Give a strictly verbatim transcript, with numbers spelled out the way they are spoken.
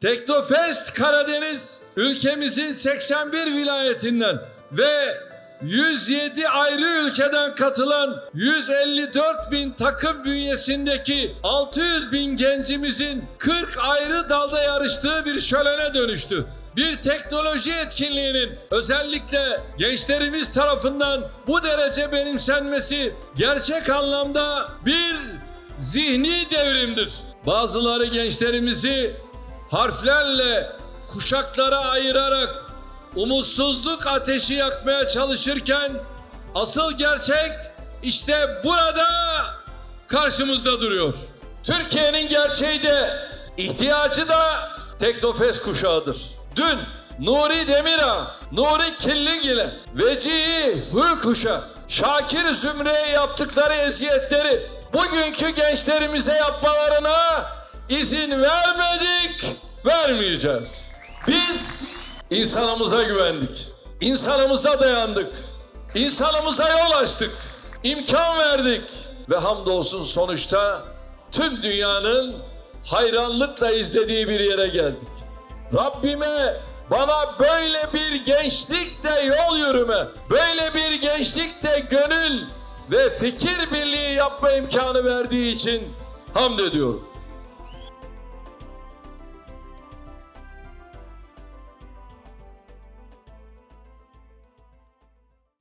Teknofest Karadeniz, ülkemizin seksen bir vilayetinden ve yüz yedi ayrı ülkeden katılan yüz elli dört bin takım bünyesindeki altı yüz bin gencimizin kırk ayrı dalda yarıştığı bir şölene dönüştü. Bir teknoloji etkinliğinin özellikle gençlerimiz tarafından bu derece benimsenmesi gerçek anlamda bir zihni devrimdir. Bazıları gençlerimizi harflerle, kuşaklara ayırarak umutsuzluk ateşi yakmaya çalışırken asıl gerçek işte burada karşımızda duruyor. Türkiye'nin gerçeği de ihtiyacı da Teknofest kuşağıdır. Dün Nuri Demirağ, Nuri Killigil'e, Vecihi Hürkuş'a, Şakir Zümre'ye yaptıkları eziyetleri bugünkü gençlerimize yapmalarına izin vermedik, vermeyeceğiz. Biz insanımıza güvendik, insanımıza dayandık, insanımıza yol açtık, imkan verdik ve hamdolsun sonuçta tüm dünyanın hayranlıkla izlediği bir yere geldik. Rabbime bana böyle bir gençlikle yol yürüme, böyle bir gençlikle gönül ve fikir birliği yapma imkanı verdiği için hamd ediyorum.